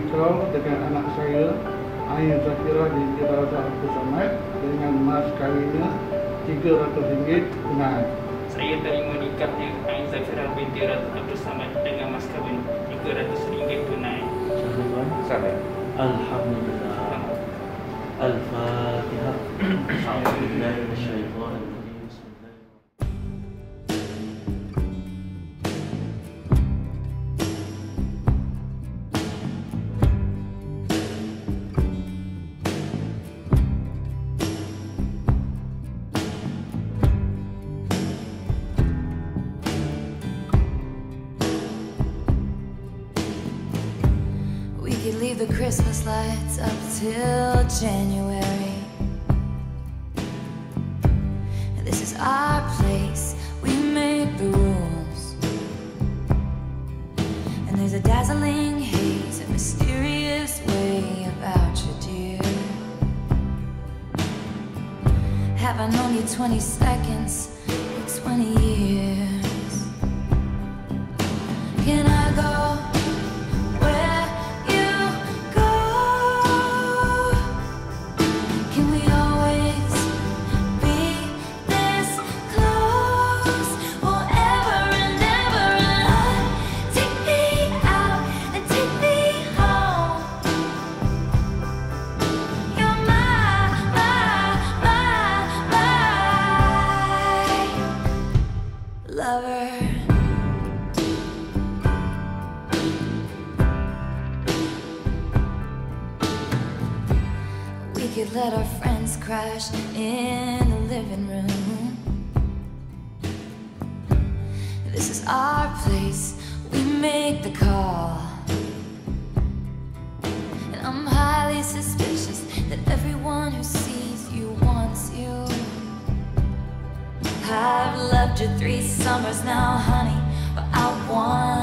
menikah dengan anak saya, Ain Zakira binti Raza Abdul Samad, dengan mas kawinnya RM300 tunai. Saya terima nikahnya Ain Zakira binti Raza Abdul Samad dengan mas kawin RM300 tunai. Sampai. Alhamdulillah. Al-Fatihah. A'udzubillahi minasyaitonir rajim. We could leave the Christmas lights up till January. This is our place, we make the rules. And there's a dazzling haze, a mysterious way about you, dear. Have I known you 20 seconds or 20 years? Can I go? Lover, we could let our friends crash in the living room. This is our place, we make the call. And I'm highly suspicious that everyone who sees you wants you. I've loved you 3 summers now, honey, but I want